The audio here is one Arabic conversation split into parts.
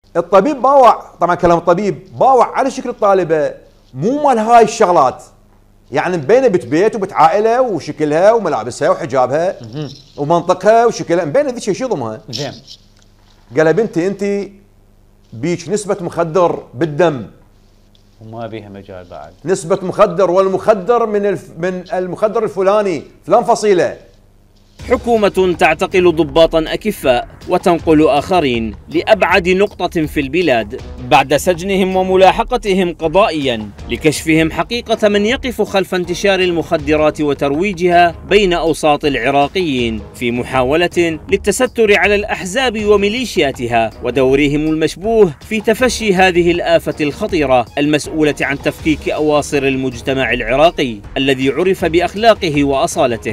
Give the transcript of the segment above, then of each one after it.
الطبيب باوع، طبعا كلام الطبيب باوع على شكل الطالبه، مو مال هاي الشغلات، يعني مبينه بيت وبت عائله وشكلها وملابسها وحجابها ومنطقها وشكلها، مبينه ذي شو ضمها. زين. قال يا بنتي انت بيك نسبه مخدر بالدم، وما بيها مجال بعد. نسبه مخدر، والمخدر من المخدر الفلاني فلان فصيله. حكومة تعتقل ضباطا أكفاء وتنقل آخرين لأبعد نقطة في البلاد بعد سجنهم وملاحقتهم قضائيا لكشفهم حقيقة من يقف خلف انتشار المخدرات وترويجها بين أوساط العراقيين في محاولة للتستر على الأحزاب وميليشياتها ودورهم المشبوه في تفشي هذه الآفة الخطيرة المسؤولة عن تفكيك أواصر المجتمع العراقي الذي عرف بأخلاقه وأصالته.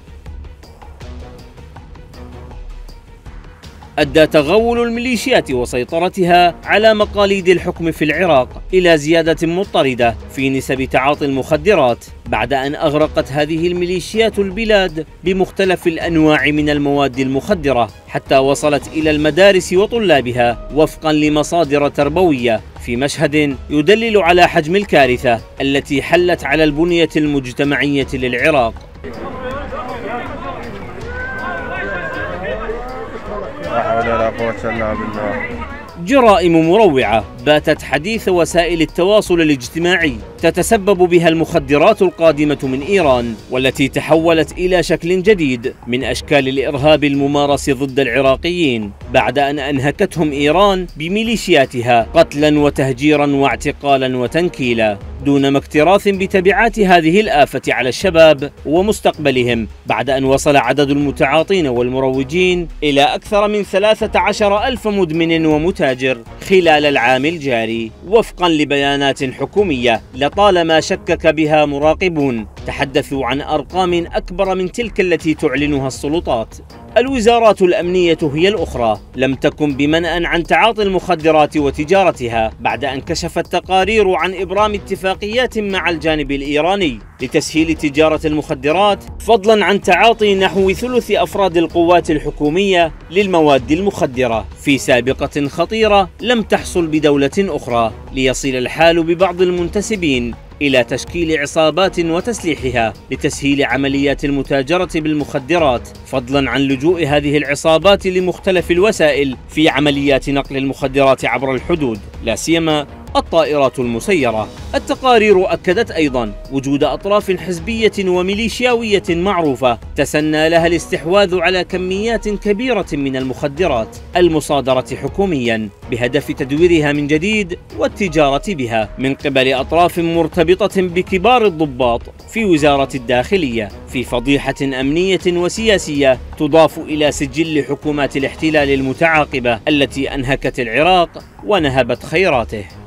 أدى تغول الميليشيات وسيطرتها على مقاليد الحكم في العراق إلى زيادة مضطردة في نسب تعاطي المخدرات بعد أن أغرقت هذه الميليشيات البلاد بمختلف الأنواع من المواد المخدرة حتى وصلت إلى المدارس وطلابها وفقا لمصادر تربوية، في مشهد يدلل على حجم الكارثة التي حلت على البنية المجتمعية للعراق. لا حول ولا قوة إلا بالله. جرائم مروعة باتت حديث وسائل التواصل الاجتماعي تتسبب بها المخدرات القادمة من إيران، والتي تحولت إلى شكل جديد من أشكال الإرهاب الممارس ضد العراقيين بعد أن أنهكتهم إيران بميليشياتها قتلا وتهجيرا واعتقالا وتنكيلا، دون ما اكتراث بتبعات هذه الآفة على الشباب ومستقبلهم، بعد أن وصل عدد المتعاطين والمروجين إلى أكثر من 13,000 مدمن ومتاجر خلال العام الجاري وفقا لبيانات حكومية لطالما شكك بها مراقبون تحدثوا عن أرقام أكبر من تلك التي تعلنها السلطات. الوزارات الأمنية هي الأخرى لم تكن بمنأى عن تعاطي المخدرات وتجارتها بعد أن كشفت تقارير عن إبرام اتفاقيات مع الجانب الإيراني لتسهيل تجارة المخدرات، فضلا عن تعاطي نحو ثلث أفراد القوات الحكومية للمواد المخدرة في سابقة خطيرة لم تحصل بدولة أخرى، ليصل الحال ببعض المنتسبين إلى تشكيل عصابات وتسليحها لتسهيل عمليات المتاجرة بالمخدرات، فضلا عن لجوء هذه العصابات لمختلف الوسائل في عمليات نقل المخدرات عبر الحدود، لا سيما الطائرات المسيرة. التقارير أكدت أيضا وجود أطراف حزبية وميليشياوية معروفة تسنى لها الاستحواذ على كميات كبيرة من المخدرات المصادرة حكوميا بهدف تدويرها من جديد والتجارة بها من قبل أطراف مرتبطة بكبار الضباط في وزارة الداخلية، في فضيحة أمنية وسياسية تضاف إلى سجل حكومات الاحتلال المتعاقبة التي أنهكت العراق ونهبت خيراته.